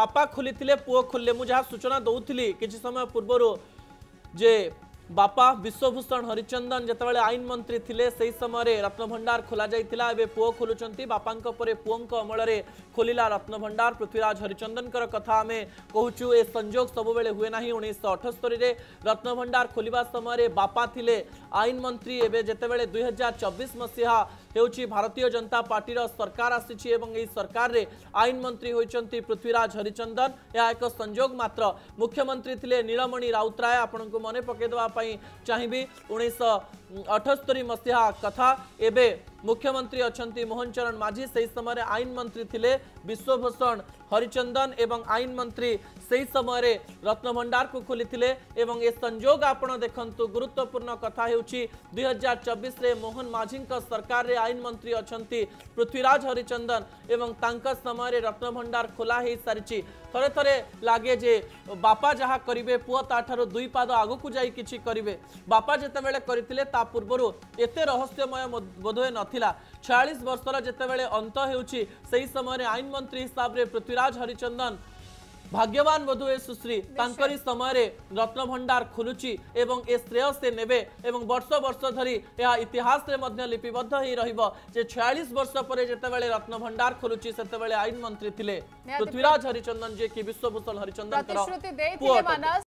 बापा खोली पुओ खोलिले मु जहाँ सूचना दौली किसी समय पूर्व जे बापा विश्वभूषण हरिचंदन जितेबाला आईन मंत्री थिले सही समय रत्नभंडार खोल जाइतिला एबे पुओ खोलुचंती बापांक परे पुओंक अमल रे खोलिला रत्नभंडार पृथ्वीराज हरिचंदन कथा आमे कहूचु ए संजोग सब बेले हुए नाही 1978 रे रत्नभंडार खोलिबा समय बापा थिले आईन मंत्री एबे जेतेबेले 2024 मसीहा हेउची भारतीय जनता पार्टी सरकार आसीची एवं एई सरकार रे आईन मंत्री होइचंती पृथ्वीराज हरिचंदन या एक संजोग मात्र मुख्यमंत्री थिले नीलमणि राउतराय आपनकु मने पकेदवा चाहिए 1978 मसीहा कथा एबे मुख्यमंत्री अछंती मोहन चरण माझी सही समय आईन मंत्री थिले विश्वभूषण हरिचंदन एवं आईन मंत्री सही समय रत्नभंडार को खोली एवं ए संजोग आपण देखंतु गुरुत्वपूर्ण कथा हेउची 2024 रे मोहन माझी सरकार रे आईन मंत्री अछंती पृथ्वीराज हरिचंदन एवं तांका समय रत्नभंडार खोला हे सारिची थरे थरे लागे जे बापा जहा करिवे पुआ ताठारो दुई पाद आगु को जाई किछि करिवे बापा जेतेबेले करितिले ता पूर्वरु एते रहस्यमय बोधवे नथिला 46 वर्षर जेतेबेले अंत हेउची सही समय आईन मंत्री हिसाब रे पृथ्वीराज हरिचंदन भाग्यवान बोधुए सुश्री तांकरी समय रत्नभंडार खोलुची एवं ए श्रेय से नेबे एवं वर्ष वर्ष धरी यह इतिहास रे मध्य लिपिबद्ध ही रहिबो जे 46 वर्ष परे जेतेबेले रत्नभंडार खोलुची सेतेबेले आईन मंत्री थिले पृथ्वीराज हरिचंदन जे कि विश्वभूषण हरिचंदन